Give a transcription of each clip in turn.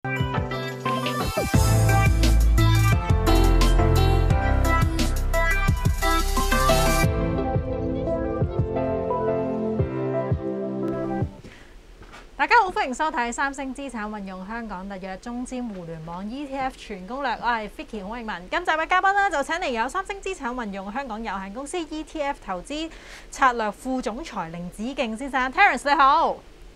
大家好，歡迎收睇三星資產運用香港特約中資互聯網 ETF 全攻略，我係 Vicky 孔穎文。今集嘅嘉賓呢，就請嚟有三星資產運用香港有限公司 ETF 投資策略副總裁凌子敬先生 ，Terence 你好。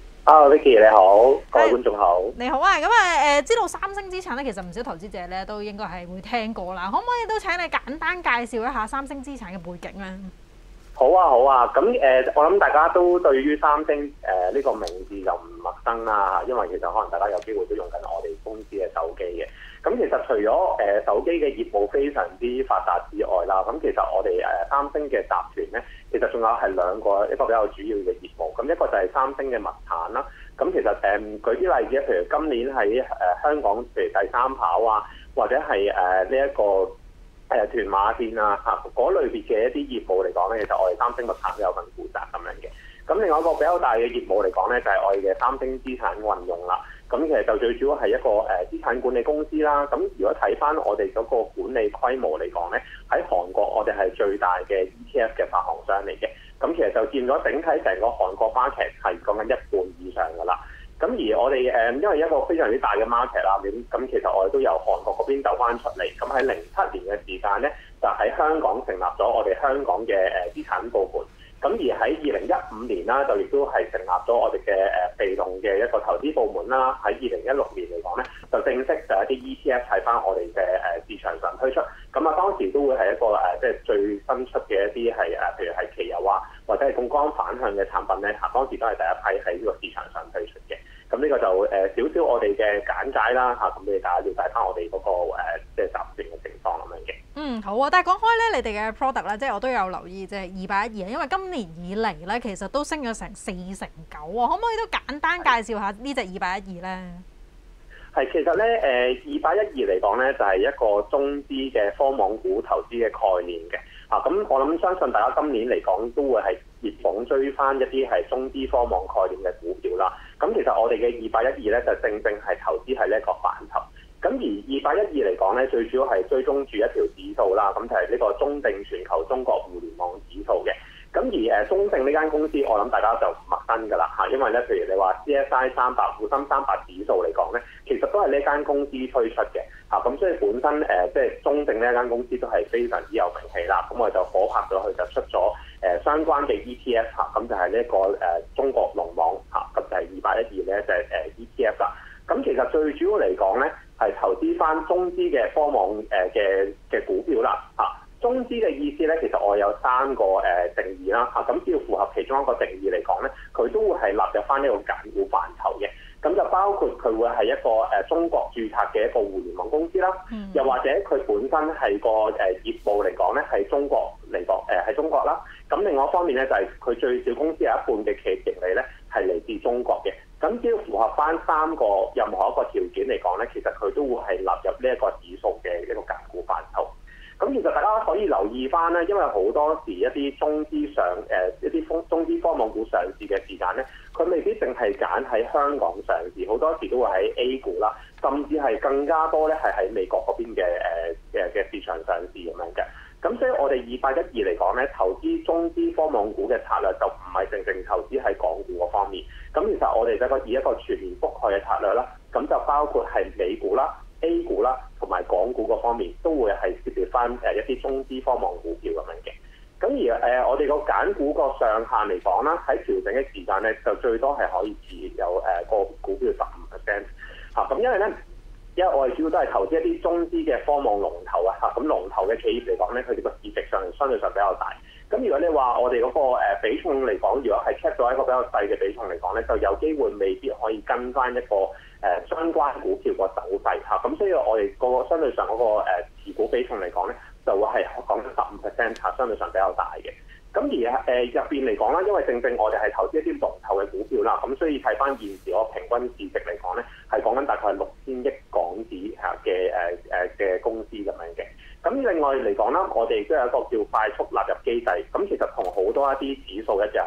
Vicky 你好，各位觀眾好。 你好啊，咁啊知道三星資產咧，其實唔少投資者咧都應該係會聽過啦。可唔可以都請你簡單介紹一下三星資產嘅背景咧？ 好啊，咁我諗大家都對於三星呢個名字就唔陌生啦，因為其實可能大家有機會都用緊我哋公司嘅手機嘅。咁其實除咗手機嘅業務非常之發達之外啦，咁其實我哋三星嘅集團咧，其實仲有係兩個一個比較主要嘅業務。咁一個就係三星嘅物產啦。咁其實舉啲例子，譬如今年喺香港譬如第三跑啊，或者係呢一個屯馬線啊嗰類別嘅一啲業務嚟講咧，其實我哋三星物產都有份負責咁樣嘅。咁另外一個比較大嘅業務嚟講咧，就係我哋嘅三星資產運用啦。咁其實就最主要係一個資產管理公司啦。咁如果睇翻我哋嗰個管理規模嚟講咧，喺韓國我哋係最大嘅 ETF 嘅發行商嚟嘅。咁其實就佔咗整體成個韓國 market 係講緊一半以上㗎啦。咁而我哋因為一個非常之大嘅 market 啦，咁其實我哋都由韓國嗰邊走翻出嚟。咁喺07年嘅時間咧，就喺香港成立咗我哋香港嘅資產部門。咁而喺2015年啦，就亦都係成立咗我哋嘅被動嘅一個投資部門啦。喺2016年嚟講咧，就正式就一啲 ETF 喺翻我哋嘅市場上推出。咁啊，當時都會係一個即係最新出嘅一啲係譬如係期油啊，或者係槓桿反向嘅產品咧，當時都係第一批喺呢個市場上推出嘅。咁呢個就少少我哋嘅簡介啦咁俾大家了解翻我哋嗰個即係集團嘅情況咁樣嘅。 好啊！但係講開咧，你哋嘅 product 咧，即係我都有留意，即係212，因為今年以嚟咧，其實都升咗成49%喎。可唔可以都簡單介紹下呢隻212咧？ 係，其實咧212嚟講咧，就係一個中資嘅科網股投資嘅概念嘅。咁我諗相信大家今年嚟講都會係熱捧追翻一啲係中資科網概念嘅股票啦。咁其實我哋嘅212咧，就正係投資係呢一個範疇。咁而212嚟講咧，最主要係追蹤住一條指數啦，咁就係呢個中證全球中國互聯網指數嘅。咁而中證呢間公司，我諗大家就唔陌生㗎啦因為咧，譬如你話 CSI 300滬深300指數嚟講咧，其實都係呢間公司推出嘅咁所以本身即係中證呢一間公司都係非常之有名氣啦。咁我就夥拍咗佢就出咗相關嘅 ETF 咁就係呢一個中國龍網咁就係212咧就係ETF 啦。咁其實最主要嚟講咧，係投資翻中資嘅科網嘅股票啦中資嘅意思咧，其實我有3個定義啦咁只要符合其中一個定義嚟講咧，佢都會係納入翻呢個揀股範疇嘅。咁就包括佢會係一個中國註冊嘅一個互聯網公司啦，又或者佢本身係個業務嚟講咧係中國嚟講喺中國啦。咁另外一方面咧就係佢最少公司有一半嘅企業盈利咧係嚟自中國嘅。咁只要符合翻3個任何一個條件嚟講咧，其實佢都會係納入呢一個指數嘅一個揀股範疇。咁其實大家可以留意翻咧，因為好多時一啲中資一啲中資科網股上市嘅時間咧，佢未必淨係揀喺香港上市，好多時都會喺 A 股啦，甚至係更加多咧係喺美國嗰邊嘅市場上市咁樣嘅。咁所以我哋212嚟講咧，投資中資科網股嘅策略就唔係淨投資喺港股嗰方面。咁其實我哋以一個全面覆蓋嘅策略啦，咁就包括係美股啦、A 股啦同埋港股嗰方面都會係涉獵翻一啲中資科網股票咁樣嘅。咁而我哋個揀股個上限嚟講啦，喺調整嘅時間咧，就最多係可以持有個股票15%咁因為我哋主要都係投資一啲中資嘅科網龍頭咁龍頭嘅企業嚟講咧，佢哋個市值上相對上比較大。咁如果你話我哋嗰個比重嚟講，如果係 keep 咗一個比較細嘅比重嚟講咧，就有機會未必可以跟翻一個相關股票個走勢咁所以我哋個相對上嗰個持股比重嚟講咧，就會係講緊15%相對上比較大嘅。咁而入邊嚟講啦，因為正我哋係投資一啲龍頭嘅股票啦，咁所以睇翻現時嗰個平均市值嚟講咧，係講緊大概係6000億港紙嘅公司咁樣嘅。咁另外嚟講啦，我哋都有一個叫快速納入機制，咁其實同好多一啲指數一樣啦，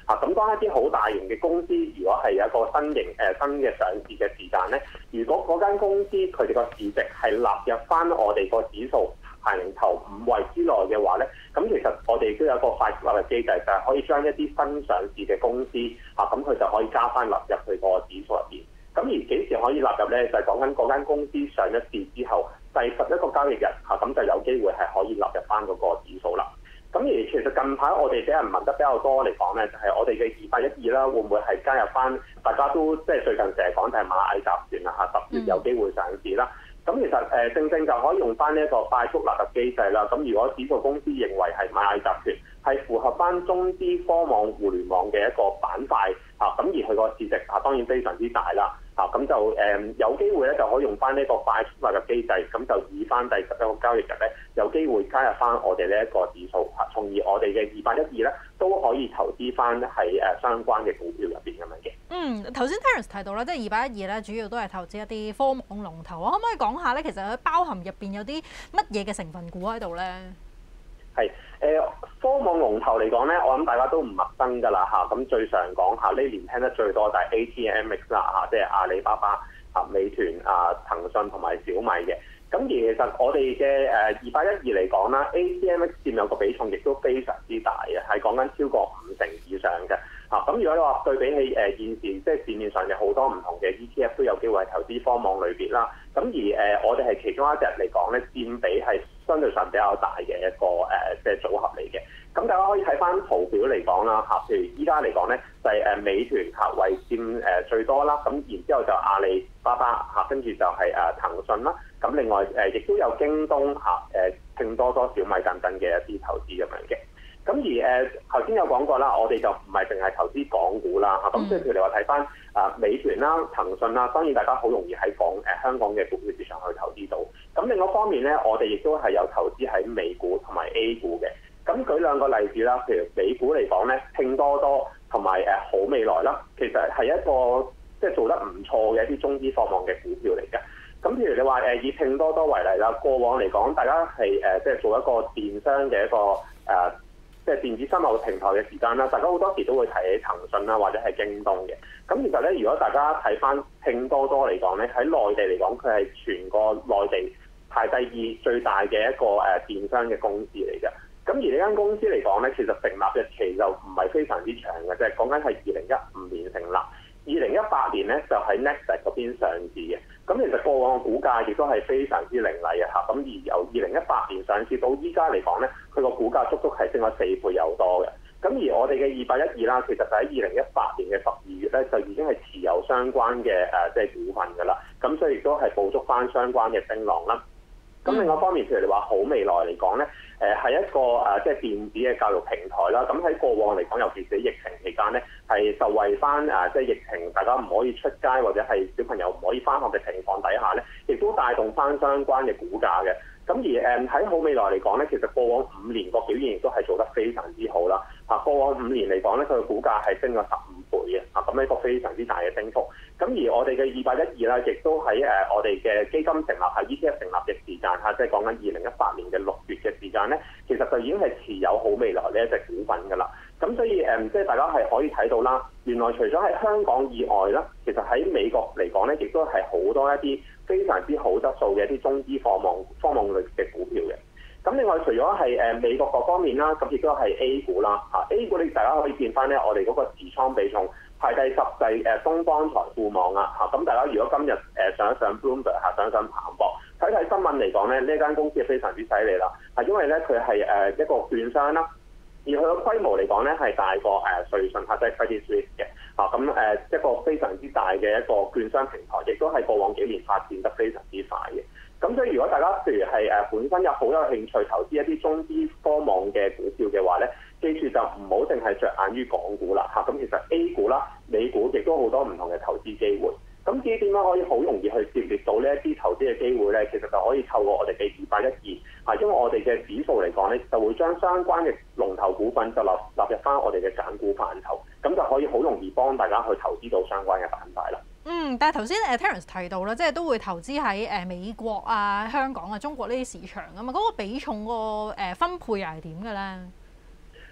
咁當一啲好大型嘅公司，如果係有一個新嘅上市嘅時間咧，如果嗰間公司佢哋個市值係納入翻我哋個指數排名頭5位之內嘅話咧，咁其實我哋都有一個快速納入機制，就係可以將一啲新上市嘅公司咁佢就可以加翻納入去個指數入邊。咁而幾時可以納入咧？就係講緊嗰間公司上一市之後，第11個交易日咁就有機會係可以納入翻嗰個指數啦。咁而其實近排我哋俾人問得比較多嚟講咧，就係我哋嘅2812啦，會唔會係加入翻？大家都即係最近成日講就係螞蟻集團啦10月有機會上市啦。咁其實正就可以用翻呢一個快速納入機制啦。咁如果指數公司認為係螞蟻集團係符合翻中資科網互聯網嘅一個板塊咁而佢個市值當然非常之大啦。咁就有機會咧就可以用翻呢個快速納入機制，咁就以翻第11個交易日咧有機會加入翻我哋呢一個指數從而我哋嘅2812咧都可以投資翻喺相關嘅股票入邊咁樣嘅。 頭先 Terence 提到啦，即係2812咧，主要都係投資一啲科網龍頭啊，可唔可以講下咧？其實佢包含入邊有啲乜嘢嘅成分股喺度咧？ 係科網龍頭嚟講咧，我諗大家都唔陌生㗎啦咁最常講呢年聽得最多就係 ATMX 啦即係阿里巴巴美團騰訊同埋小米嘅。咁而其實我哋嘅2812嚟講啦，ATMX 佔有個比重亦都非常之大嘅，係講緊超過50%以上嘅。咁如果你話對比起現時即係市面上有好多唔同嘅 ETF 都有機會係投資科網類別啦。咁而我哋係其中一隻嚟講咧，佔比係相對上比較大嘅一個即係組合嚟嘅。咁大家可以睇翻圖表嚟講啦譬如依家嚟講咧就係美團為佔最多啦。咁然之後就阿里巴巴跟住就係騰訊啦。咁另外亦都有京東拼多多、小米等等嘅一啲投資咁樣嘅。咁而頭先有講過啦，我哋就唔係淨係投資港股啦咁即係譬如你話睇翻美團啦、騰訊啦，當然大家好容易喺香港嘅股票市場去投資到。咁另一方面咧，我哋亦都係有投資喺美股同埋 A 股嘅。咁舉兩個例子啦，譬如美股嚟講咧，拼多多同埋好未來啦，其實係一個即係做得唔錯嘅一啲中資科網嘅股票嚟嘅。咁譬如你話以拼多多為例啦，過往嚟講，大家係即係做一個電商嘅一個即係電子商務平台嘅時間啦，大家好多時都會提起騰訊啦，或者係京東嘅。咁其實咧，如果大家睇翻拼多多嚟講咧，喺內地嚟講，佢係全個內地排第2最大嘅一個電商嘅公司嚟嘅。咁而呢間公司嚟講咧，其實成立日期就唔係非常之長嘅，即係講緊係2015年成立，2018年咧就喺 Nasdaq 嗰邊上市嘅。咁其實過往嘅股價亦都係非常之凌厲嘅咁而由2018年上市到依家嚟講咧，佢個股價足足係升咗4倍有多嘅。咁而我哋嘅2812啦，其實就喺2018年嘅12月咧，就已經係持有相關嘅即係股份㗎啦。咁所以亦都係捕捉翻相關嘅升浪啦。咁另外一方面，譬如你話好未來嚟講咧，係一個即係電子嘅教育平台啦。咁喺過往嚟講，尤其是喺疫情期間咧，係受惠翻即係疫情，大家唔可以出街或者係小朋友唔可以翻學嘅情況底下咧，亦都帶動翻相關嘅股價嘅。咁而喺好未來嚟講咧，其實過往5年個表現亦都係做得非常之好啦。過往5年嚟講咧，佢嘅股價係升咗15倍嘅。咁一個非常之大嘅升幅。咁而我哋嘅2812啦，亦都喺我哋嘅基金成立喺 ETF 成立嘅時間即係講緊2018年嘅6月嘅時間咧，其實就已經係持有好未來呢一隻股份㗎啦。咁所以即係大家係可以睇到啦，原來除咗喺香港以外啦，其實喺美國嚟講咧，亦都係好多一啲非常之好質素嘅一啲中資科網類嘅股票嘅。咁另外除咗係美國各方面啦，咁亦都係 A 股啦A 股你大家可以見翻咧，我哋嗰個持倉比重排第10就係東方財富網啊咁大家如果今日上一上 Bloomberg 上一上彭博睇新聞嚟講咧，呢間公司係非常之犀利啦因為咧佢係一個券商啦，而佢嘅規模嚟講咧係大過瑞信即係 Credit Suisse 嘅咁一個非常之大嘅一個券商平台，亦都係過往幾年發展得非常之快嘅。咁所以如果大家譬如係本身有好有興趣投資一啲中資科網嘅股票嘅話咧，記住就唔好淨係着眼於港股啦咁其實 A 股啦、美股亦都好多唔同嘅投資機會。咁至於點樣可以好容易去涉獵到呢一啲投資嘅機會咧，其實就可以透過我哋嘅2812因為我哋嘅指數嚟講咧，就會將相關嘅龍頭股份就納入翻我哋嘅揀股範疇，咁就可以好容易幫大家去投資到相關嘅板塊啦。 但係頭先Terence 提到啦，即係都會投資喺美國啊、香港啊、中國呢啲市場啊嘛，嗰個比重個分配又係點嘅咧？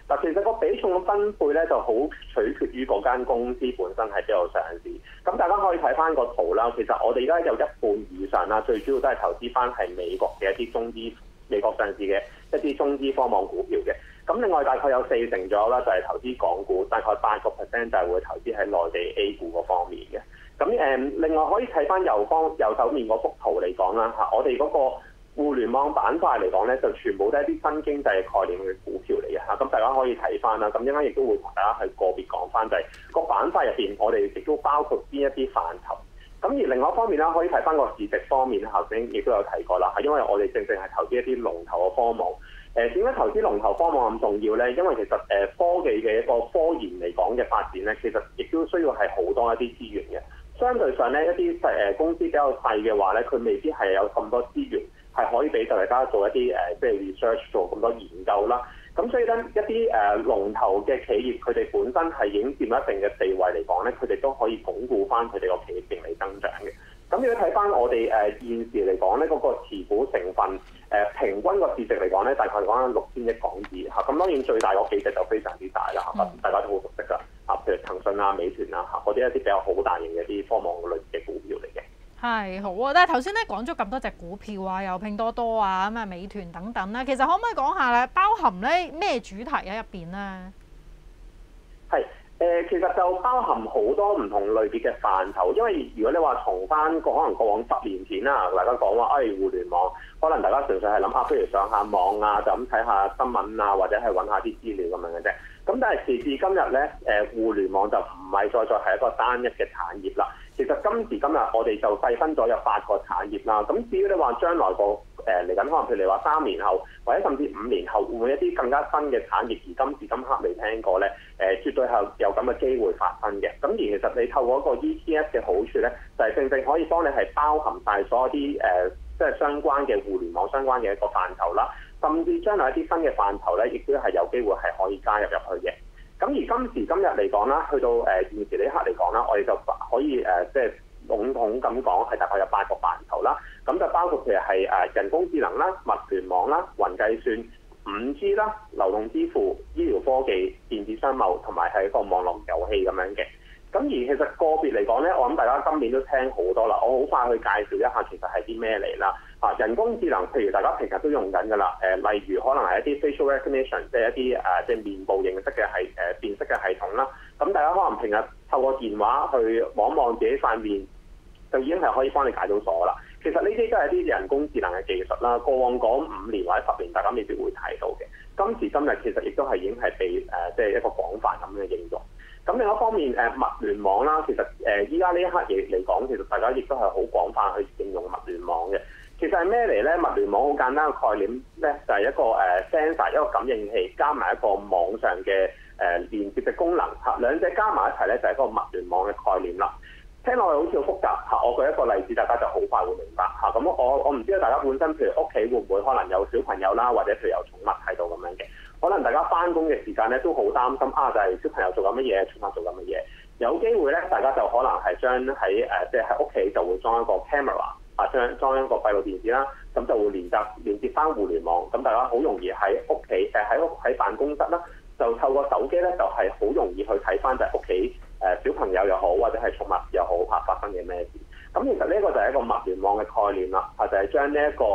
嗱，其實個比重嘅分配咧就好取決於嗰間公司本身喺邊度上市。咁大家可以睇翻個圖啦。其實我哋而家有一半以上啦，最主要都係投資翻係美國嘅一啲中資、美國上市嘅一啲中資科網股票嘅。咁另外大概有40%左右啦，就係投資港股，大概8%就係會投資喺內地 A 股嗰方面嘅。咁另外可以睇翻右手面嗰幅圖嚟講啦嚇，我哋嗰個互聯網板塊嚟講咧，就全部都係一啲新經濟概念嘅股票嚟嘅嚇。咁大家可以睇翻啦。咁應該亦都會同大家去個別講翻，就係個板塊入邊，我哋亦都包括邊一啲範疇。咁而另外一方面啦，可以睇翻個市值方面，頭先亦都有提過啦，係因為我哋正正係投資一啲龍頭嘅科網。點解投資龍頭科網咁重要咧？因為其實科技嘅一個科研嚟講嘅發展咧，其實亦都需要係好多一啲資源嘅。相對上咧，一啲公司比較細嘅話咧，佢未必係有咁多資源係可以俾大家做一啲即係 research 做咁多研究啦。咁所以咧，一啲龍頭嘅企業，佢哋本身係已經佔一定嘅地位嚟講咧，佢哋都可以鞏固翻佢哋個企業盈利增長嘅。咁如果睇翻我哋現時嚟講咧，嗰個持股成分平均個市值嚟講咧，大概講緊6000億港紙嚇。咁當然最大嗰幾隻就非常之大啦嚇，大家都好熟悉㗎嚇，譬如騰訊啊、美團啊嚇，嗰啲一啲比較好大型嘅啲科網類嘅股票嚟嘅。 係好啊！但係頭先咧講咗咁多隻股票啊，有拼多多啊、咁啊美團等等啦，其實可唔可以講下咧，包含咧咩主題喺入邊咧？ 係。其實就包含好多唔同類別嘅範疇，因為如果你話從翻可能過往10年前啦，大家講話互聯網，可能大家純粹係諗下，不如上下網啊，就咁睇下新聞啊，或者係揾下啲資料咁樣嘅啫。咁但係時至今日咧，互聯網就唔係再係一個單一嘅產業啦。其實今時今日我哋就細分咗有8個產業啦。咁至於你話將來個嚟緊，可能譬如你話3年後或者甚至5年後，會唔會一啲更加新嘅產業而今時今刻未聽過咧？絕對係有咁嘅機會發生嘅。咁而其實你透過一個 ETF 嘅好處咧，就係正正可以幫你係包含晒所有啲即係相關嘅互聯網相關嘅一個範疇啦。甚至將來一啲新嘅範疇咧，亦都係有機會係可以加入入去嘅。咁而今時今日嚟講啦，去到現時呢一刻嚟講啦，我哋就可以即係籠統咁講，係大概有8個範疇啦。咁就包括譬如係人工智能啦、物聯網啦、雲計算、5G 啦、流動支付、醫療科技、電子商務同埋係一個網絡遊戲咁樣嘅。咁而其實個別嚟講咧，我諗大家今年都聽好多啦。我好快去介紹一下，其實係啲咩嚟啦？人工智能，譬如大家平日都用緊㗎啦。例如可能係一啲 facial recognition，即係一啲即係面部認識嘅辨識嘅系統啦。咁大家可能平日透過電話去望望自己塊面，就已經係可以幫你解到鎖啦。其實呢啲都係一啲人工智能嘅技術啦。過往講5年或者10年，大家未必會睇到嘅。今時今日其實亦都係已經係被即係一個廣泛咁嘅應用。咁另一方面，物聯網啦，其實依家呢一刻嚟講，其實大家亦都係好廣泛去應用物聯網嘅。其實係咩嚟咧？物聯網好簡單嘅概念咧，就係一個sensor 一個感應器加埋一個網上嘅連接嘅功能嚇，兩者加埋一齊咧就係一個物聯網嘅概念啦。聽落去好似好複雜嚇，我舉一個例子，大家就好快會明白嚇。咁我唔知道大家本身譬如屋企會唔會可能有小朋友啦，或者譬如有寵物喺度咁樣嘅，可能大家翻工嘅時間咧都好擔心就係小朋友做緊乜嘢，寵物做緊乜嘢。有機會咧，大家就可能係將喺即係喺屋企就會裝一個 camera。裝一個閉路電視啦，咁就會連接翻互聯網，咁大家好容易喺屋企喺辦公室啦，就透過手機咧就係好容易去睇翻就係屋企小朋友又好或者係寵物又好發生嘅咩事。咁其實呢個就係一個物聯網嘅概念啦，就係將呢一個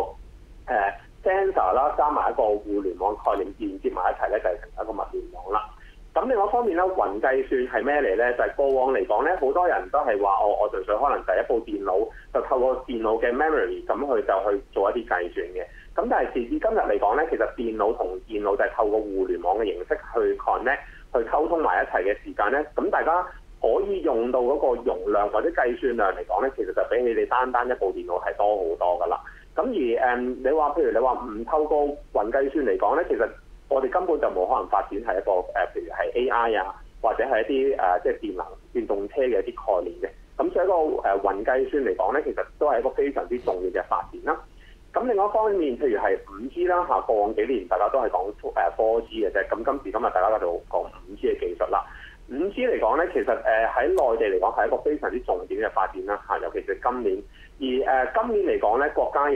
sensor 啦加埋一個互聯網概念連接埋一齊咧，就係成一個物聯網啦。咁另外一方面咧，雲計算係咩嚟咧？就係過往嚟講咧，好多人都係話我純粹可能就係一部電腦，就透過電腦嘅 memory 咁去做一啲計算嘅。咁但係時至今日嚟講咧，其實電腦同電腦就係透過互聯網嘅形式去 connect 去溝通埋一齊嘅時間咧，咁大家可以用到嗰個容量或者計算量嚟講咧，其實就比你哋單一部電腦係多好多噶啦。咁而你話譬如你話唔透過雲計算嚟講咧，其實我哋根本就冇可能發展係一個譬如係 AI 啊，或者係一啲即係電動車嘅一啲概念嘅。咁所以一個雲計算嚟講咧，其實都係一個非常之重要嘅發展啦。咁另外一方面，譬如係5G 啦嚇，過往幾年大家都係講4G 嘅啫。咁今時今日大家就講5G 嘅技術啦。5G 嚟講咧，其實喺內地嚟講係一個非常之重點嘅發展啦嚇，尤其是今年。而今年嚟講咧，國家亦都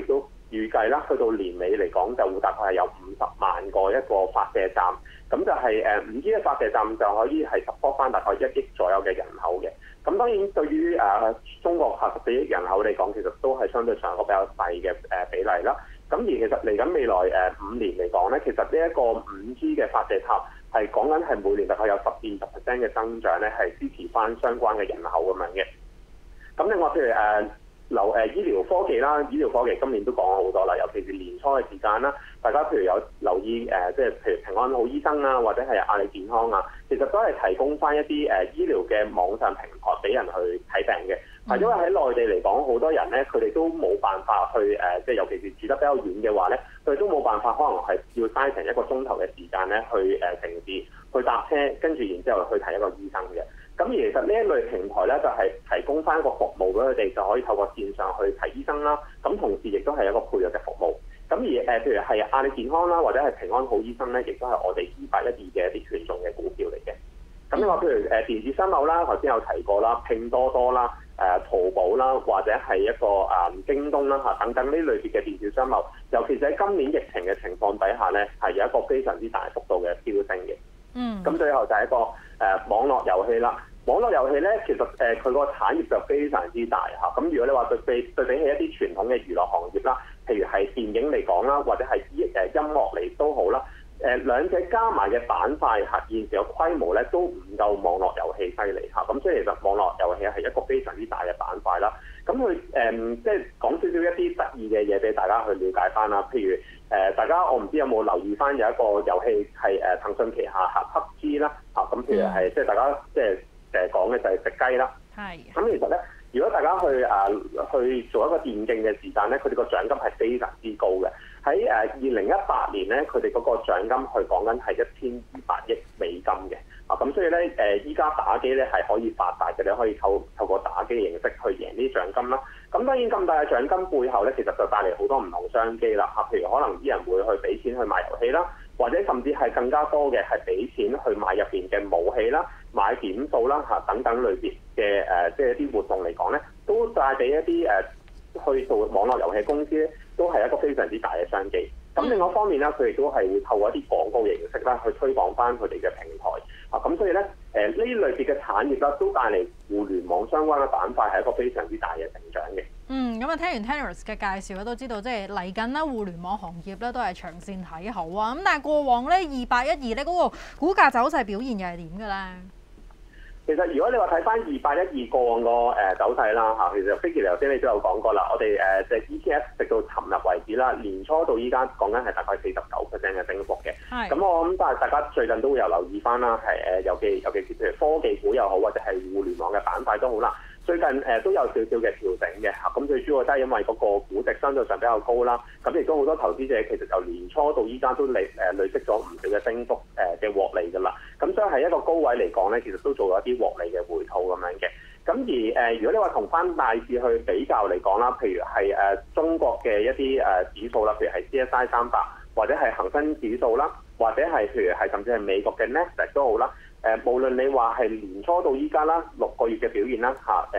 預計啦，去到年尾嚟講就會大概係有50萬個一個發射站，咁就係5G 嘅發射站就可以係 support 翻大概1億左右嘅人口嘅。咁當然對於中國84億人口嚟講，其實都係相對上一個比較細嘅比例啦。咁而其實嚟緊未來5年嚟講咧，其實呢一個5G 嘅發射塔係講緊係每年大概有10-20% 嘅增長咧，係支持翻相關嘅人口咁樣嘅。咁另外譬如醫療科技啦，醫療科技今年都講咗好多啦，尤其是年初嘅時間啦，大家譬如有留意即係譬如平安好醫生啊，或者係阿里健康啊，其實都係提供翻一啲醫療嘅網上平台俾人去睇病嘅。因為喺內地嚟講，好多人咧佢哋都冇辦法去即係尤其是住得比較遠嘅話咧，佢哋都冇辦法可能係要嘥成1個鐘頭嘅時間咧去城市去搭車，跟住然之後去睇一個醫生嘅。咁而其實呢一類平台咧，就係提供翻一個服務俾佢哋，就可以透過線上去睇醫生啦。咁同時亦都係一個配藥嘅服務。咁而譬如係阿里健康啦，或者係平安好醫生咧，亦都係我哋2812嘅一啲權重嘅股票嚟嘅。咁另外譬如電子商貿啦，頭先有提過啦，拼多多啦、淘寶啦，或者係一個京東啦等等呢類別嘅電子商貿，尤其是喺今年疫情嘅情況底下咧，係有一個非常之大幅度嘅飆升嘅。咁最後就係一個網絡遊戲啦。網絡遊戲咧，其實佢個產業就非常之大嚇。咁如果你話對比起一啲傳統嘅娛樂行業啦，譬如係電影嚟講啦，或者係音樂嚟都好啦，兩者加埋嘅板塊現時嘅規模咧都唔夠網絡遊戲犀利嚇。咁所以其實網絡遊戲係一個非常之大嘅板塊啦。咁佢即係講少少一啲得意嘅嘢俾大家去了解翻啦。譬如大家我唔知有冇留意翻有一個遊戲係騰訊旗下PUBG啦嚇。咁譬如係即係大家即係講嘅就係食雞啦。係。咁其實咧，如果大家去做一個電競嘅時間咧，佢哋個獎金係非常之高嘅。喺2018年咧，佢哋嗰個獎金去講緊係1200億美金嘅。咁所以咧依家打機咧係可以發達嘅，你可以透過打機形式去贏呢啲獎金啦。咁當然咁大嘅獎金背後咧，其實就帶嚟好多唔同商機啦。譬如可能啲人會去俾錢去買遊戲啦，或者甚至係更加多嘅係俾錢去買入邊嘅武器啦、買點數啦等等類別嘅即係一啲活動嚟講咧，都帶俾一啲去做網絡遊戲公司咧，都係一個非常之大嘅商機。咁另外一方面咧，佢亦都係會透過一啲廣告形式啦，去推廣翻佢哋嘅平台。咁所以咧，呢類別嘅產業啦，都帶嚟互聯網相關嘅板塊係一個非常之大嘅成長嘅。 咁聽完 Terence 嘅介紹咧，都知道即係嚟緊啦，互聯網行業咧都係長線睇好啊。咁但係過往咧2812咧嗰個股價走勢表現又係點嘅咧？ 其實如果你話睇翻2812過往個走勢啦嚇，其實 Vicky 頭先你都有講過啦，我哋隻 ETF 直到尋日為止啦，年初到依家講緊係大概49%嘅升幅嘅。咁我諗但係大家最近都會有留意翻啦，係尤其是譬如科技股又好，或者係互聯網嘅板塊都好啦。最近都有少少嘅調整嘅嚇，咁最主要都係因為嗰個估值相對上比較高啦，咁亦都好多投資者其實由年初到依家都累積咗唔少嘅升幅嘅獲利㗎啦，咁所以喺一個高位嚟講咧，其實都做咗一啲獲利嘅回吐咁樣嘅。咁而如果你話同翻大市去比較嚟講啦，譬如係中國嘅一啲指數啦，譬如係 CSI 300或者係恒生指數啦，或者係譬如係甚至係美國嘅 Nasdaq 都好啦。無論你話係年初到依家啦，6個月嘅表現啦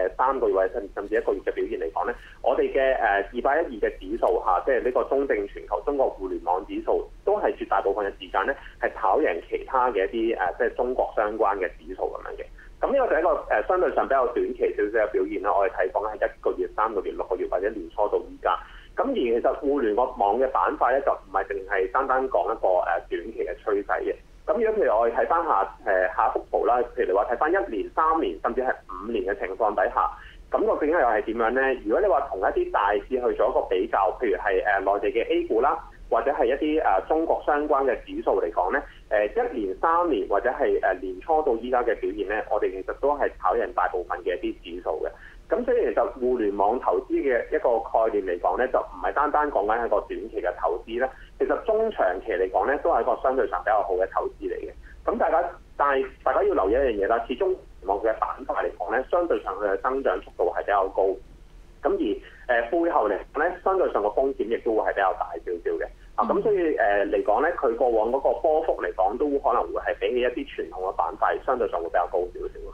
3個月或者甚至1個月嘅表現嚟講咧，我哋嘅2812嘅指數即係呢個中證全球中國互聯網指數，都係絕大部分嘅時間咧係跑贏其他嘅一啲即係中國相關嘅指數咁樣嘅。咁呢個就係一個相對上比較短期少少嘅表現啦。我哋睇講係1個月、3個月、6個月或者年初到依家。咁而其實互聯網嘅板塊咧，就唔係淨係單單講一個短期嘅趨勢嘅。咁如果譬如我哋睇翻下幅圖啦，譬如你話睇翻1年、3年甚至係5年嘅情況底下，咁個景況又係點樣咧？如果你話同一啲大市去做一個比較，譬如係內地嘅 A 股啦，或者係一啲中國相關嘅指數嚟講咧，1年、3年或者係年初到依家嘅表現咧，我哋其實都係跑贏大部分嘅一啲指數嘅。咁所以其實互聯網投資嘅一個概念嚟講咧，就唔係單單講緊一個短期嘅投資咧，其實中長期嚟講咧，都係一個相對上比較好嘅投資嚟嘅。咁但係大家要留意一樣嘢啦，始終互聯網嘅板塊嚟講咧，相對上佢嘅增長速度係比較高。咁而背後嚟講咧，相對上個風險亦都會係比較大少少嘅。咁所以嚟講咧，佢過往嗰個波幅嚟講，都可能會係比起一啲傳統嘅板塊，相對上會比較高少少咁樣。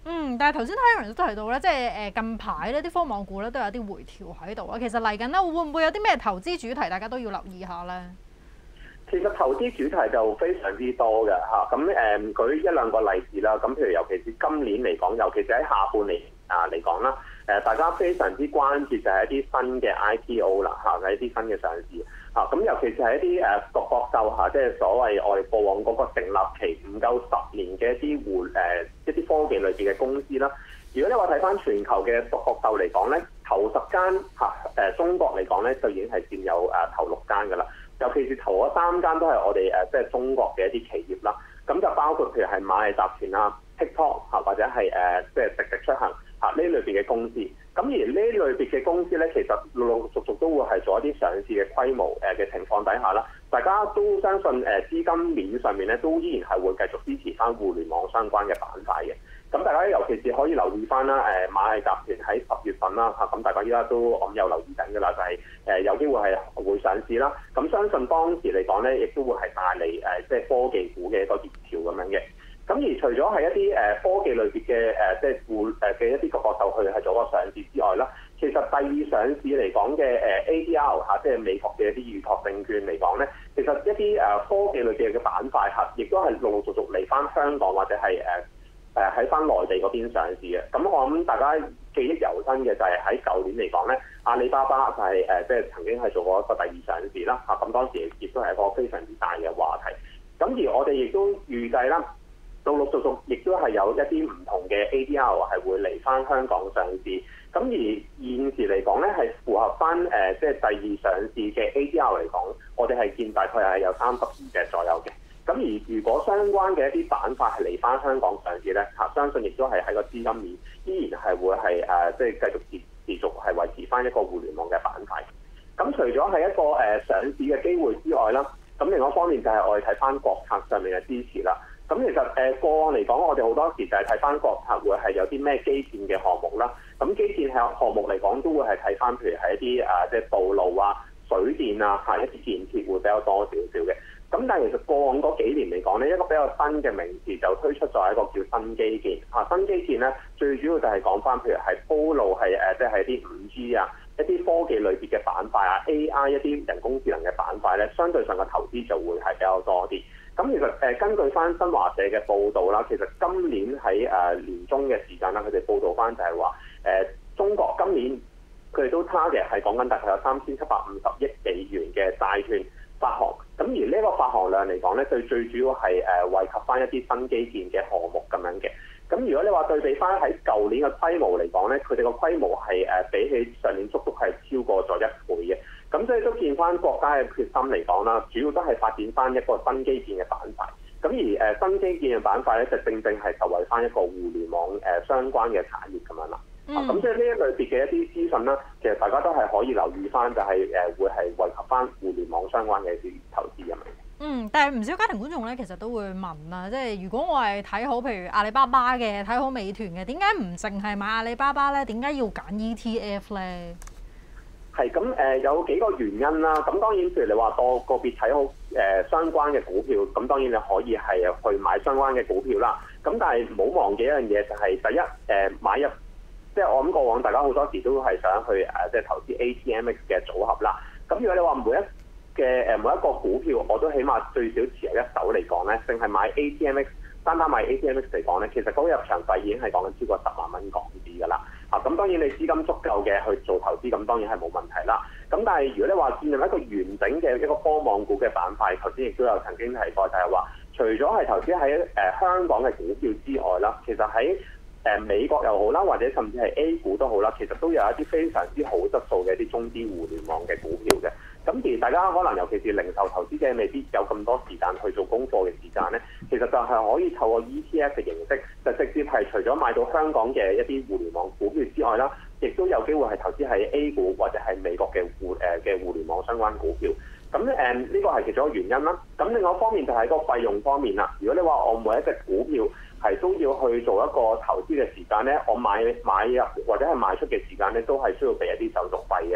但係頭先 Terence 都提到咧，即係近排呢啲科網股咧都有啲回調喺度啊。其實嚟緊咧會唔會有啲咩投資主題，大家都要留意下咧？ 其實投資主題就非常之多嘅嚇，咁舉一兩個例子啦。咁譬如尤其是今年嚟講，尤其是喺下半年嚟講啦，大家非常之關注就係一啲新嘅 IPO 啦嚇，係一啲新嘅上市嚇。咁尤其是係一啲獨角獸嚇，即係所謂我哋過往嗰個成立期唔夠10年嘅一啲科技類別嘅公司啦。如果你話睇翻全球嘅獨角獸嚟講咧，頭10間中國嚟講咧就已經係佔有頭6間㗎啦。尤其是頭嗰3間都係我哋即係中國嘅一啲企業啦，咁就包括譬如係螞蟻集團啊、TikTok 或者係即係滴滴出行呢類別嘅公司。咁而呢類別嘅公司咧，其實陸陸續續都會係做一啲上市嘅規模嘅情況底下啦，大家都相信資金面上面咧都依然係會繼續支持翻互聯網相關嘅板塊嘅。咁大家尤其是可以留意翻啦，螞蟻集團喺10月份啦咁大家依家都我有留意緊㗎啦，就係有機會係會上市啦。咁相信當時嚟講咧，亦都會係帶嚟即係科技股嘅一個熱潮咁樣嘅。咁而除咗係一啲科技類別嘅即係嘅一啲獨角獸去係做個上市之外啦，其實第2上市嚟講嘅ADR 即係美國嘅一啲預託證券嚟講咧，其實一啲科技類別嘅板塊亦都係陸陸續續嚟翻香港或者係喺翻內地嗰邊上市嘅。咁我諗大家記憶猶新嘅就係喺舊年嚟講咧，阿里巴巴就係即係曾經係做過一個第2上市啦咁當時亦都係一個非常之大嘅話題。咁而我哋亦都預計啦，陸陸續續亦都係有一啲唔同嘅 ADR 係會嚟翻香港上市。咁而現時嚟講咧，係符合翻即係第2上市嘅 ADR 嚟講，我哋係見大概係有32隻左右嘅。咁而如果相關嘅一啲板塊係嚟翻香港上市咧，相信亦都係喺個資金面依然係會係即係繼續持續係維持翻一個互聯網嘅板塊。咁除咗係一個上市嘅機會之外啦，咁另外一方面就係我哋睇翻國策上面嘅支持啦。咁其實過往嚟講，我哋好多時就係睇翻國策會係有啲咩基建嘅項目啦。咁基建項目嚟講，都會係睇翻譬如係一啲即係道路啊、水電啊一啲建設會比較多少少嘅。咁但係其實過往嗰幾年嚟講呢，一個比較新嘅名詞就推出咗一個叫新基建。新基建咧，最主要就係講翻譬如係鋪路係即係啲5G 啊、一啲科技類別嘅板塊啊、AI 一啲人工智能嘅板塊咧，相對上嘅投資就會係比較多啲。咁其實根據翻新華社嘅報導啦，其實今年喺年中嘅時間啦，佢哋報導翻就係話中國今年佢哋都target係講緊大概有3750億美元嘅債券發行。咁而呢個發行量嚟講咧，最主要係惠及翻一啲新基建嘅項目咁樣嘅。咁如果你話對比翻喺舊年嘅規模嚟講咧，佢哋個規模係比起上年足足係超過咗1倍嘅。咁所以都見翻國家嘅決心嚟講啦，主要都係發展翻一個新基建嘅板塊。咁而新基建嘅板塊咧，就正正係受惠翻一個互聯網相關嘅產業咁樣啦。咁即係呢一類別嘅一啲資訊啦，其實大家都係可以留意翻，就係會係惠及翻互聯網相關嘅一啲投資咁樣。 但係唔少家庭觀眾咧，其實都會問啊，即係如果我係睇好譬如阿里巴巴嘅，睇好美團嘅，點解唔淨係買阿里巴巴咧？點解要揀 ETF 咧？ 係咁有幾個原因啦。咁當然，譬如你話個別睇好相關嘅股票，咁當然你可以係去買相關嘅股票啦。咁但係唔好忘記一樣嘢，就係第一買入，即係我諗過往大家好多時都係想去即係投資 ATMX 嘅組合啦。咁如果你話每一個股票，我都起碼最少持有一手嚟講咧，淨係買 ATMX，單買 ATMX 嚟講咧，其實嗰個入場費已經係講緊超過10萬蚊港紙㗎啦。咁當然你資金足夠嘅去做投資，咁當然係冇問題啦。咁但係如果你話建立一個完整嘅一個科網股嘅板塊，頭先亦都有曾經提過，就係話除咗係投資喺香港嘅股票之外啦，其實喺美國又好啦，或者甚至係 A 股都好啦，其實都有一啲非常之好質素嘅一啲中資互聯網嘅股票嘅。咁而大家可能尤其是零售投資者未必有咁多時間去做功課嘅時間咧，其實就係可以透過 ETF 嘅形式，就直接係除咗買到香港嘅一啲互聯網股票之外啦，亦都有機會係投資喺 A 股或者係美國嘅互聯網相關股票。咁呢個係其中一個原因啦。咁另外一方面就係個費用方面啦。如果你話我每一隻股票係都要去做一個投資嘅時間咧，我買入或者係賣出嘅時間咧，都係需要俾一啲手續費嘅。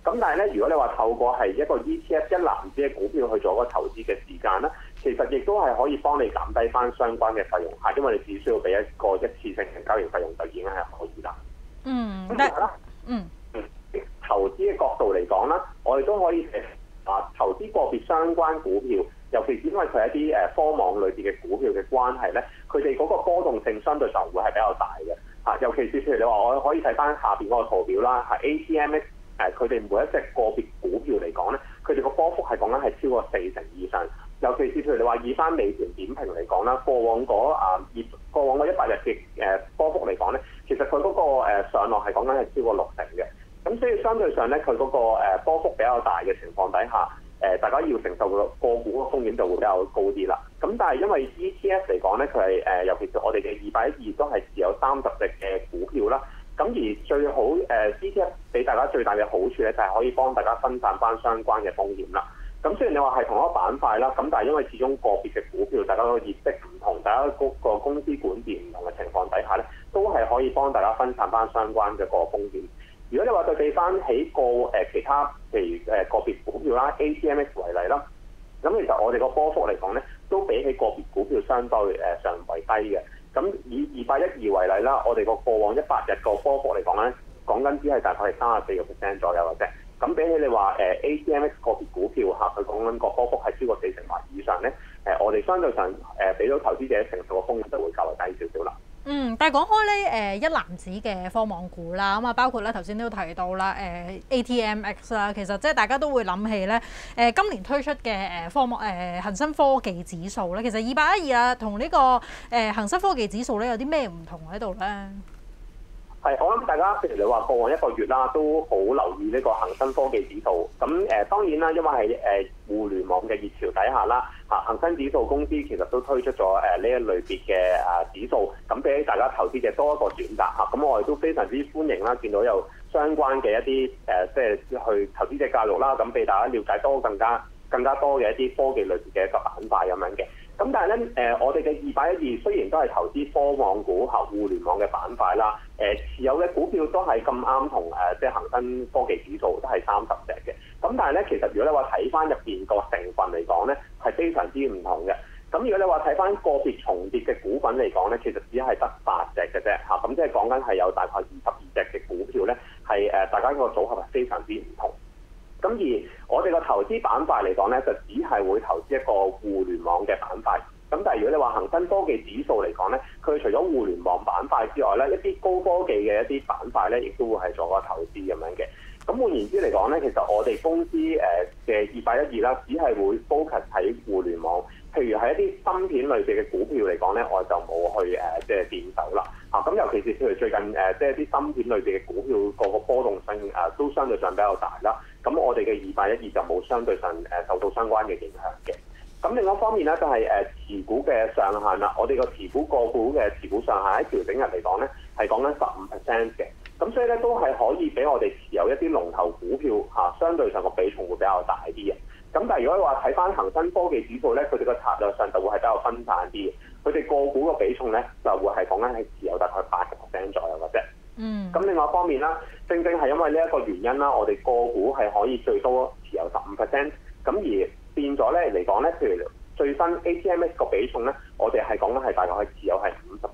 咁但係咧，如果你話透過係一個 ETF 一籃子嘅股票去做一個投資嘅時間咧，其實亦都係可以幫你減低翻相關嘅費用嚇，因為你只需要俾一個一次性嘅交易費用就已經係可以啦。咁其實啦，投資嘅角度嚟講啦，我哋都可以投資個別相關股票，尤其是因為佢係一啲科網裏邊嘅股票嘅關係咧，佢哋嗰個波動性相對上會係比較大嘅嚇。尤其是譬如你話我可以睇翻下邊嗰個圖表啦，係 ATMX 佢哋每一隻個別股票嚟講咧，佢哋個波幅係講緊係超過40%以上。尤其是譬如你話以翻美團點評嚟講啦，過往嗰100日嘅波幅嚟講咧，其實佢嗰個上落係講緊係超過60%嘅。咁所以相對上咧，佢嗰個波幅比較大嘅情況底下，大家要承受個股嘅風險就會比較高啲啦。咁但係因為 ETF 嚟講咧，佢係尤其是我哋嘅212都係持有30隻嘅股票啦。咁而最好ETF 俾大家最大嘅好處咧，就係可以幫大家分散翻相關嘅風險啦。咁雖然你話係同一個板塊啦，咁但係因為始終個別嘅股票，大家個業績唔同，大家嗰個公司管治唔同嘅情況底下咧，都係可以幫大家分散翻相關嘅個風險。如果你話對比翻起其他譬如個別股票啦 ，ATMX 為例啦，咁其實我哋個波幅嚟講咧，都比起個別股票相對上為低嘅。咁以2812為例啦，我哋個過往100日個波幅嚟講咧，講緊只係大概係34% 左右嘅啫。咁比起你話ATMX 個別股票嚇，佢講緊個波幅係超過40%或以上咧，我哋相對上俾到投資者承受嘅風險就會較為低少少啦。 但係講開咧，一籃子嘅科網股啦，咁啊包括咧頭先都提到啦，ATMX 啦，其實即係大家都會諗起咧，今年推出嘅恒生科技指數咧，其實2812啊，同呢個恒生科技指數咧有啲咩唔同喺度咧？ 係，我諗大家譬如你話過往1個月啦，都好留意呢個恒生科技指數。咁當然啦，因為係互聯網嘅熱潮底下啦，恒生指數公司其實都推出咗呢一類別嘅指數，咁俾大家投資者多一個選擇嚇。咁我哋都非常之歡迎啦，見到有相關嘅一啲即係去投資者教育啦，咁俾大家了解多更加多嘅一啲科技類別嘅一個板塊咁樣嘅。咁但係咧，我哋嘅2812雖然都係投資科網股嚇互聯網嘅板塊啦，持有嘅股票都係咁啱同即係恒生科技指數都係30隻嘅。咁但係咧，其實如果你話睇翻入邊個成分嚟講咧，係非常之唔同嘅。咁如果你話睇翻個別重疊嘅股份嚟講咧，其實只係得8隻嘅啫嚇。咁即係講緊係有大概22隻嘅股票咧，係大家個組合係非常之唔同。咁而我哋個投資板塊嚟講咧，就只係會投資一個互聯網嘅板塊。咁但係如果你話恒生科技指數嚟講咧，佢除咗互聯網板塊之外咧，一啲高科技嘅一啲板塊咧，亦都會係做個投資咁樣嘅。咁換言之嚟講咧，其實我哋公司嘅2812啦，只係會 focus 喺互聯網。譬如係一啲芯片類別嘅股票嚟講咧，我就冇去即係掂手啦。咁尤其是譬如最近即係啲芯片類別嘅股票個波動性都相對上比較大啦。咁我哋嘅2812就冇相對上受到相關嘅影響嘅。咁另外一方面咧，就係持股嘅上限啦。我哋個持股個股嘅持股上限喺調整日嚟講咧，係講緊15% 嘅。咁所以咧都係可以俾我哋持有一啲龍頭股票相對上個比重會比較大啲嘅。咁但係如果你話睇翻恒生科技指數咧，佢哋個策略上就會係比較分散啲嘅。佢哋個股嘅比重咧就會係講緊係持有大概8% 左右嘅啫。咁另外一方面啦，正正係因為呢一個原因啦，我哋個股係可以最多持有15%。咁而變咗咧嚟講咧，譬如最新 ATMX 個比重咧，我哋係講緊係大概係持有係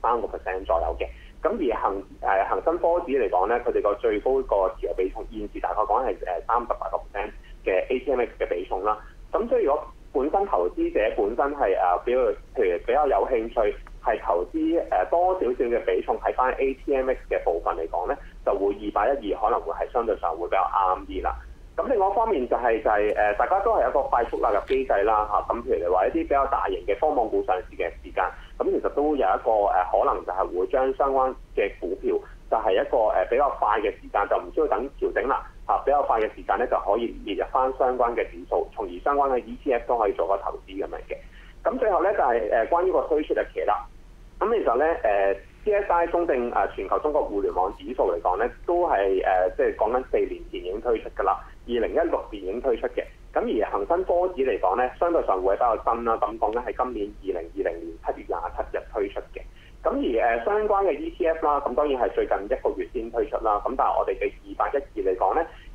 53% 左右嘅。咁而恒生科指嚟講咧，佢哋個最高個持有比重現時大概講係38% 嘅 ATMX 嘅比重啦。咁所以如果本身投資者本身係譬如比較有興趣係投資多少少嘅比重喺翻 ATMX 嘅部分嚟講咧，就會2812可能會係相對上會比較啱啲啦。咁另外一方面就係大家都係一個快速納入機制啦嚇。咁譬如你話一啲比較大型嘅科網股上市嘅時間，咁其實都有一個可能就係會將相關嘅股票就係一個比較快嘅時間，就唔需要等調整啦嚇。比較快嘅時間咧就可以列入翻相關嘅指數，從而相關嘅 ETF 都可以做個投資咁樣嘅。咁最後咧就係關於個推出日期啦。咁其實咧CSI 中證全球中國互聯網指數嚟講咧，都係即係講緊4年前已經推出㗎啦，2016年已經推出嘅。咁而恒生科指嚟講咧，相對上會比較新啦。咁講緊係今年2020年7月27日推出嘅。咁而相關嘅 ETF 啦，咁當然係最近1個月先推出啦。咁但係我哋嘅2812嚟講咧，其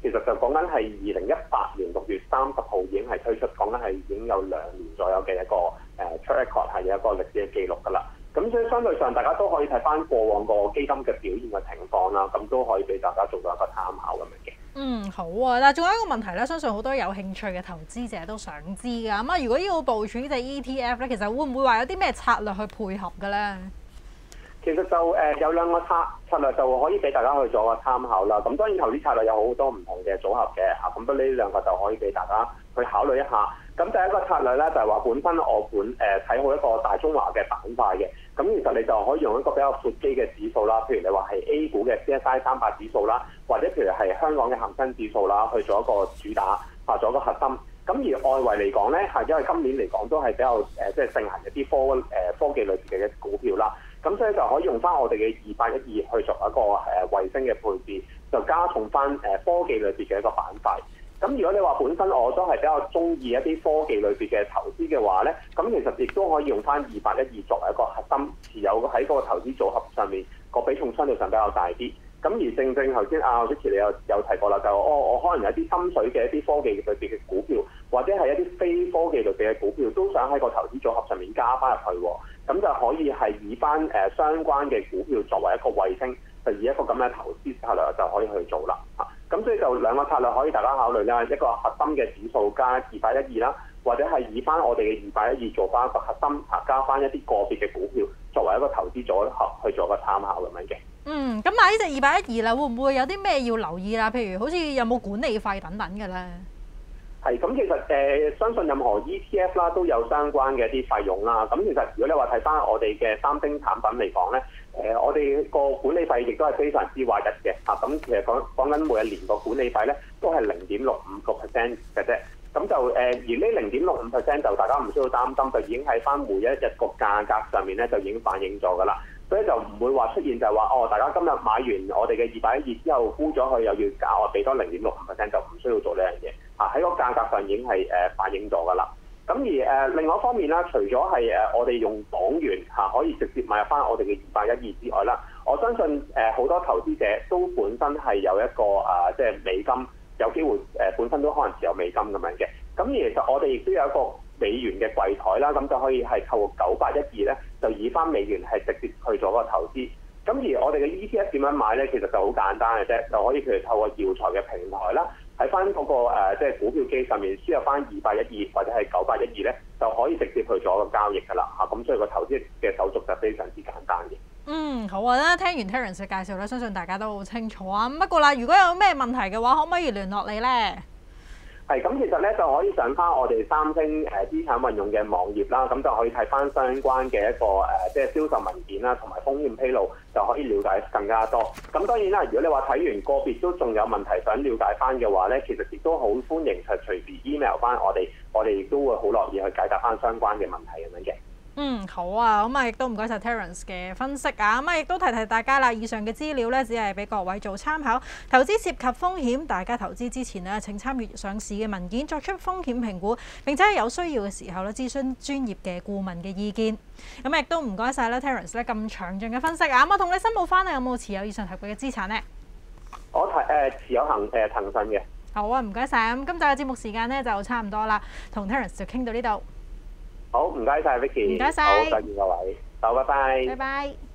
其實就講緊係2018年6月30號已經係推出，講緊係已經有2年左右嘅一個track record 係有一個歷史嘅記錄㗎啦。咁所以相對上大家都可以睇翻過往個基金嘅表現嘅情況啦，咁都可以俾大家做到一個參考咁樣嘅。 好啊！但係仲有一個問題咧，相信好多有興趣嘅投資者都想知㗎。咁啊，如果要部署呢隻 ETF 咧，其實會唔會話有啲咩策略去配合嘅咧？ 其實就有2個策略就可以俾大家去做個參考啦。咁當然投資策略有好多唔同嘅組合嘅嚇，咁不過呢2個就可以俾大家去考慮一下。咁第一個策略咧就係話本身我睇好一個大中華嘅板塊嘅，咁其實你就可以用一個比較闊基嘅指數啦，譬如你話係 A 股嘅 CSI 300指數啦，或者譬如係香港嘅恒生指數啦，去做一個主打，做一個核心。咁而外圍嚟講咧，因為今年嚟講都係比較即係盛行一啲科技類別嘅股票啦，咁所以就可以用翻我哋嘅2812去做一個衛星嘅配置，就加重翻科技類別嘅一個板塊。咁如果你話本身我都係比較中意一啲科技類別嘅投資嘅話咧，咁其實亦都可以用翻2812作為一個核心持有喺嗰個投資組合上面個比重相對上比較大啲。咁而正頭先Vicky 你有提過啦，就我可能有啲心水嘅一啲科技類別嘅股票，或者係一啲非科技類別嘅股票，都想喺個投資組合上面加翻入去喎。咁就可以係以翻相關嘅股票作為一個衛星，就以一個咁嘅投資策略就可以去做啦。咁所以就2個策略可以大家考慮啦，一個核心嘅指數加2812啦，或者係以翻我哋嘅2812做翻一個核心加翻一啲個別嘅股票作為一個投資組合去做一個參考咁樣嘅。 咁買呢隻2812啦，會唔會有啲咩要留意啦？譬如好似有冇管理費等等嘅咧？ 係咁，其實相信任何 ETF 啦都有相關嘅一啲費用啦。咁其實如果你話睇翻我哋嘅3星產品嚟講咧，我哋個管理費亦都係非常之劃一嘅嚇。咁其實講緊每一年個管理費咧都係0.65% 嘅啫。咁就而呢0.65% 就大家唔需要擔心，就已經喺翻每一日個價格上面咧就已經反映咗㗎啦。所以就唔會話出現就係話大家今日買完我哋嘅2812之後沽咗佢，又要搞我俾多0.65%，就唔需要做呢樣嘢。喺個價格上已經係反映咗㗎啦。咁而另外一方面啦，除咗係我哋用港元可以直接買入翻我哋嘅2812之外啦，我相信好多投資者都本身係有一個即係美金，有機會本身都可能持有美金咁樣嘅。咁而其實我哋亦都有一個美元嘅櫃台啦，咁就可以係透過9812咧，就以翻美元係直接去做個投資。咁而我哋嘅 ETF 點樣買咧？其實就好簡單嘅啫，就可以譬如透過耀才嘅平台啦，喺翻嗰個即係股票機上面輸入翻2812或者係9812咧，就可以直接去做一個交易㗎啦嚇。咁所以個投資嘅手續就非常之簡單嘅。 好啊！聽完 Terence 嘅介紹咧，相信大家都好清楚啊。不過啦，如果有咩問題嘅話，可唔可以聯絡你咧？ 係咁，其實咧就可以上翻我哋三星資產運用嘅網頁啦，咁就可以睇翻相關嘅一個即係銷售文件啦，同埋風險披露，就可以了解更加多。咁當然啦，如果你話睇完個別都仲有問題想了解翻嘅話咧，其實亦都好歡迎係隨時 email 翻我哋亦都會好樂意去解答翻相關嘅問題咁樣嘅。 好啊，咁啊亦都唔該晒 Terence 嘅分析啊，咁啊亦都提大家啦，以上嘅資料咧只係俾各位做參考，投資涉及風險，大家投資之前呢，請參閱上市嘅文件，作出風險評估，並且喺有需要嘅時候咧諮詢專業嘅顧問嘅意見。咁亦都唔該晒啦 Terence 咧咁詳盡嘅分析啊，咁啊同你申報翻你有冇持有以上提過嘅資產呢？ 我持有騰訊嘅。 好啊，唔該晒。咁今集嘅節目時間呢，就差唔多啦，同 Terence 就傾到呢度。 好，唔該晒 Vicky， 唔該晒， 好，再見各位，好，拜拜。 拜拜。